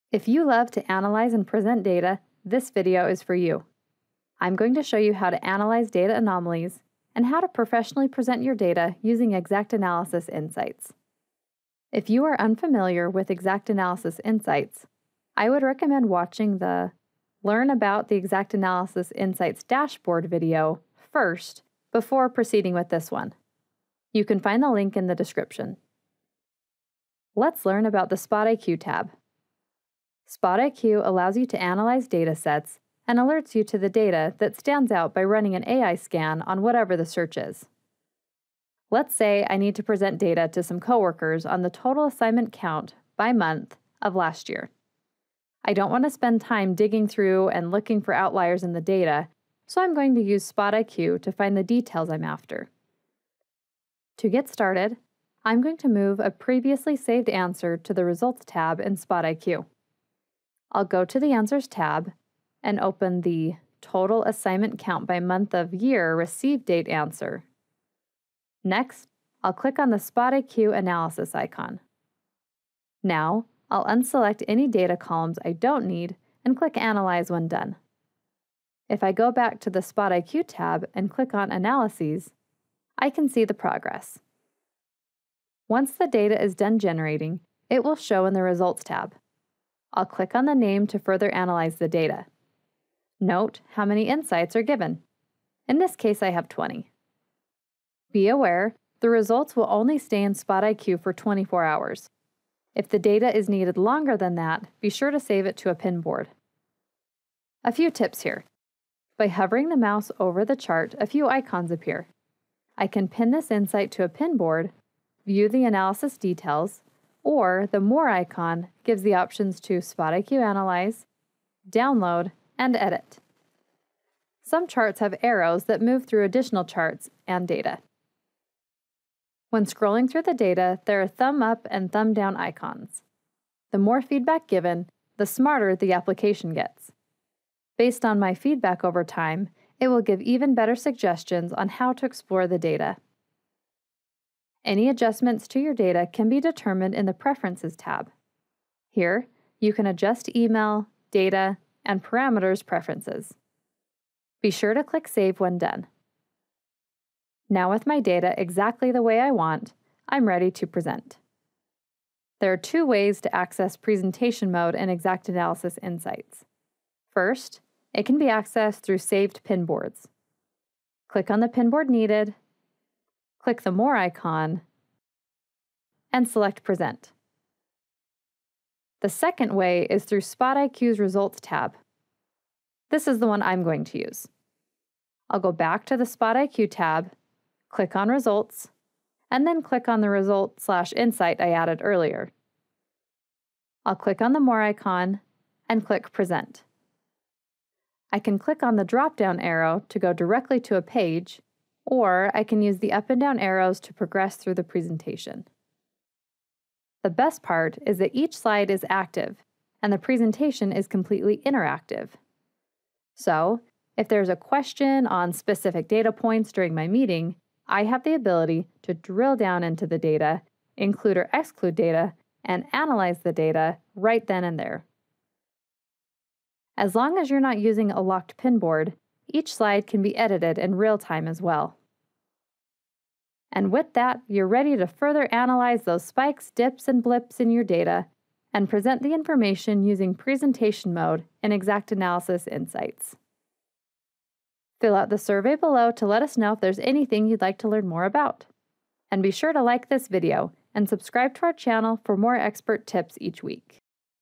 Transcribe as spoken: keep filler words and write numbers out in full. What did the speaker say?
If you love to analyze and present data, this video is for you. I'm going to show you how to analyze data anomalies and how to professionally present your data using XactAnalysis Insights. If you are unfamiliar with XactAnalysis Insights, I would recommend watching the Learn About the XactAnalysis Insights dashboard video first before proceeding with this one. You can find the link in the description. Let's learn about the SpotIQ tab. SpotIQ allows you to analyze data sets and alerts you to the data that stands out by running an A I scan on whatever the search is. Let's say I need to present data to some coworkers on the total assignment count by month of last year. I don't want to spend time digging through and looking for outliers in the data, so I'm going to use SpotIQ to find the details I'm after. To get started, I'm going to move a previously saved answer to the Results tab in SpotIQ. I'll go to the Answers tab and open the Total Assignment Count by Month of Year Received Date answer. Next, I'll click on the SpotIQ Analysis icon. Now, I'll unselect any data columns I don't need and click Analyze when done. If I go back to the SpotIQ tab and click on Analyses, I can see the progress. Once the data is done generating, it will show in the Results tab. I'll click on the name to further analyze the data. Note how many insights are given. In this case, I have twenty. Be aware, the results will only stay in SpotIQ for twenty-four hours. If the data is needed longer than that, be sure to save it to a pinboard. A few tips here. By hovering the mouse over the chart, a few icons appear. I can pin this insight to a pinboard, view the analysis details, or the More icon gives the options to SpotIQ Analyze, Download, and Edit. Some charts have arrows that move through additional charts and data. When scrolling through the data, there are thumb up and thumb down icons. The more feedback given, the smarter the application gets. Based on my feedback over time, it will give even better suggestions on how to explore the data. Any adjustments to your data can be determined in the Preferences tab. Here, you can adjust email, data, and parameters preferences. Be sure to click Save when done. Now with my data exactly the way I want, I'm ready to present. There are two ways to access presentation mode in XactAnalysis Insights. First, it can be accessed through saved pinboards. Click on the pinboard needed, click the More icon, and select Present. The second way is through SpotIQ's Results tab. This is the one I'm going to use. I'll go back to the SpotIQ tab, click on Results, and then click on the result slash insight I added earlier. I'll click on the More icon and click Present. I can click on the drop-down arrow to go directly to a page, or I can use the up and down arrows to progress through the presentation. The best part is that each slide is active, and the presentation is completely interactive. So, if there's a question on specific data points during my meeting, I have the ability to drill down into the data, include or exclude data, and analyze the data right then and there. As long as you're not using a locked pinboard, each slide can be edited in real time as well. And with that, you're ready to further analyze those spikes, dips, and blips in your data and present the information using presentation mode in XactAnalysis Insights. Fill out the survey below to let us know if there's anything you'd like to learn more about. And be sure to like this video and subscribe to our channel for more expert tips each week.